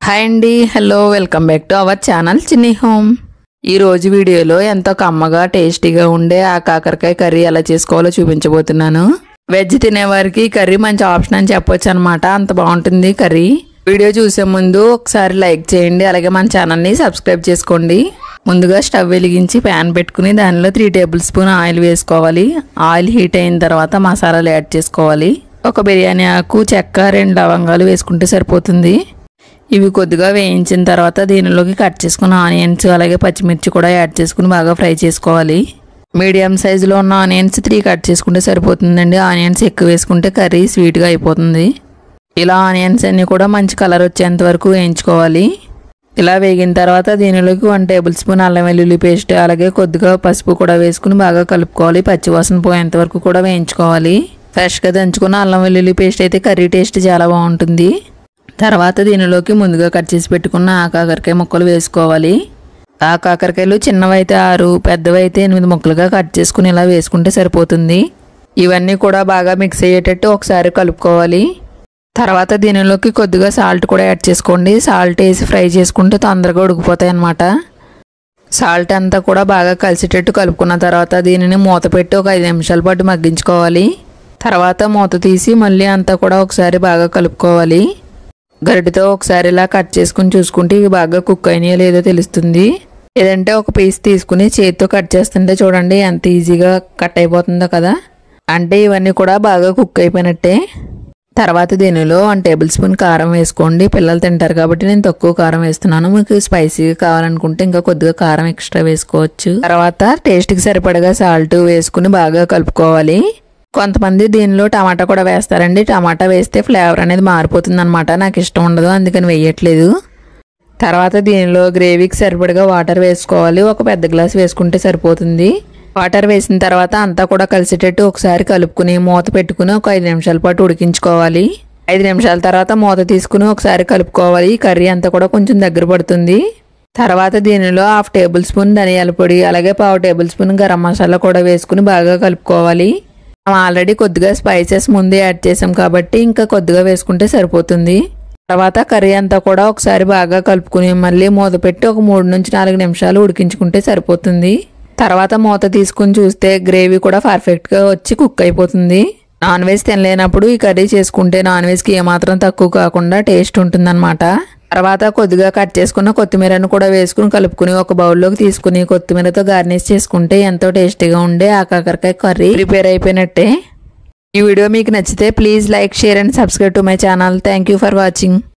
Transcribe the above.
Hi అండి, hello, welcome back to our channel Chinni home. ఈ రోజు వీడియోలో ఎంతో కమ్మగా టేస్టీగా ఉండే ఆ కాకరకాయ కర్రీ ఎలా చేసుకోవాలో చూపించబోతున్నాను. వెజ్ తినేవారికి కర్రీ మంచి ఆప్షన్ అని చెప్పొచ్చు అనమాట. అంత బాగుంటుంది కర్రీ. వీడియో చూసే ముందు ఒకసారి లైక్ చేయండి, అలాగే మన ఛానల్ని సబ్స్క్రైబ్ చేసుకోండి. ముందుగా స్టవ్ వెలిగించి ప్యాన్ పెట్టుకుని దానిలో 3 టేబుల్ స్పూన్ ఆయిల్ వేసుకోవాలి. ఆయిల్ హీట్ అయిన తర్వాత మసాలాలు యాడ్ చేసుకోవాలి. ఒక బిర్యానీ ఆకు, చెక్క, 2 లవంగాలు వేసుకుంటే సరిపోతుంది. ఇవి కొద్దిగా వేయించిన తర్వాత దీనిలోకి కట్ చేసుకున్న ఆనియన్స్ అలాగే పచ్చిమిర్చి కూడా యాడ్ చేసుకుని బాగా ఫ్రై చేసుకోవాలి. మీడియం సైజులో ఉన్న ఆనియన్స్ 3 కట్ చేసుకుంటే సరిపోతుందండి. ఆనియన్స్ ఎక్కువ వేసుకుంటే కర్రీ స్వీట్గా అయిపోతుంది. ఇలా ఆనియన్స్ అన్నీ కూడా మంచి కలర్ వచ్చేంత వరకు వేయించుకోవాలి. ఇలా వేగిన తర్వాత దీనిలోకి 1 టేబుల్ స్పూన్ అల్లం వెల్లుల్లి పేస్ట్ అలాగే కొద్దిగా పసుపు కూడా వేసుకుని బాగా కలుపుకోవాలి. పచ్చివాసన పోయేంత వరకు కూడా వేయించుకోవాలి. ఫ్రెష్గా దంచుకున్న అల్లం వెల్లుల్లి పేస్ట్ అయితే కర్రీ టేస్ట్ చాలా బాగుంటుంది. తర్వాత దీనిలోకి ముందుగా కట్ చేసి పెట్టుకున్న ఆ కాకరకాయ ముక్కలు వేసుకోవాలి. ఆ కాకరకాయలు చిన్నవైతే 6, పెద్దవైతే 8 ముక్కలుగా కట్ చేసుకుని ఇలా వేసుకుంటే సరిపోతుంది. ఇవన్నీ కూడా బాగా మిక్స్ అయ్యేటట్టు ఒకసారి కలుపుకోవాలి. తర్వాత దీనిలోకి కొద్దిగా సాల్ట్ కూడా యాడ్ చేసుకోండి. సాల్ట్ వేసి ఫ్రై చేసుకుంటే తొందరగా ఉడికిపోతాయి అన్నమాట. సాల్ట్ అంతా కూడా బాగా కలిసేటట్టు కలుపుకున్న తర్వాత దీనిని మూత పెట్టి ఒక 5 నిమిషాల పాటు మగ్గించుకోవాలి. తర్వాత మూత తీసి మళ్ళీ అంతా కూడా ఒకసారి బాగా కలుపుకోవాలి. గరిటెతో ఒకసారి ఇలా కట్ చేసుకుని చూసుకుంటే ఇవి బాగా కుక్ అయినాయో లేదో తెలుస్తుంది. లేదంటే ఒక పీస్ తీసుకుని చేతితో కట్ చేస్తుంటే చూడండి ఎంత ఈజీగా కట్ అయిపోతుందో కదా. అంటే ఇవన్నీ కూడా బాగా కుక్ అయిపోయినట్టే. తర్వాత దీనిలో 1 టేబుల్ స్పూన్ కారం వేసుకోండి. పిల్లలు తింటారు కాబట్టి నేను తక్కువ కారం వేస్తున్నాను. మీకు స్పైసీగా కావాలనుకుంటే ఇంకా కొద్దిగా కారం ఎక్స్ట్రా వేసుకోవచ్చు. తర్వాత టేస్ట్కి సరిపడగా సాల్ట్ వేసుకుని బాగా కలుపుకోవాలి. కొంతమంది దీనిలో టమాటా కూడా వేస్తారండి. టమాటా వేస్తే ఫ్లేవర్ అనేది మారిపోతుంది అనమాట. నాకు ఇష్టం ఉండదు, అందుకని వేయట్లేదు. తర్వాత దీనిలో గ్రేవీకి సరిపడగా వాటర్ వేసుకోవాలి. ఒక పెద్ద గ్లాస్ వేసుకుంటే సరిపోతుంది. వాటర్ వేసిన తర్వాత అంతా కూడా కలిసేటట్టు ఒకసారి కలుపుకుని మూత పెట్టుకుని ఒక 5 నిమిషాల పాటు ఉడికించుకోవాలి. 5 నిమిషాల తర్వాత మూత తీసుకుని ఒకసారి కలుపుకోవాలి. కర్రీ అంతా కూడా కొంచెం దగ్గర పడుతుంది. తర్వాత దీనిలో 1/2 టేబుల్ స్పూన్ ధనియాల పొడి అలాగే 1/2 టేబుల్ స్పూన్ గరం మసాలా కూడా వేసుకుని బాగా కలుపుకోవాలి. ఆల్రెడీ కొద్దిగా స్పైసెస్ ముందే యాడ్ చేసాం కాబట్టి ఇంకా కొద్దిగా వేసుకుంటే సరిపోతుంది. తర్వాత కర్రీ అంతా కూడా ఒకసారి బాగా కలుపుకుని మళ్ళీ మూత పెట్టి ఒక 3 నుంచి 4 నిమిషాలు ఉడికించుకుంటే సరిపోతుంది. తర్వాత మూత తీసుకుని చూస్తే గ్రేవీ కూడా పర్ఫెక్ట్గా వచ్చి కుక్ అయిపోతుంది. నాన్ వెజ్ తినలేనప్పుడు ఈ కర్రీ చేసుకుంటే నాన్ వెజ్కి ఏమాత్రం తక్కువ కాకుండా టేస్ట్ ఉంటుందన్నమాట. తర్వాత కొద్దిగా కట్ చేసుకున్న కొత్తిమీరను కూడా వేసుకుని కలుపుకుని ఒక బౌల్లోకి తీసుకుని కొత్తిమీరతో గార్నిష్ చేసుకుంటే ఎంతో టేస్టీగా ఉండే ఆ కాకరకాయ కర్రీ ప్రిపేర్ అయిపోయినట్టే. ఈ వీడియో మీకు నచ్చితే please like, share and subscribe to my channel. Thank you for watching.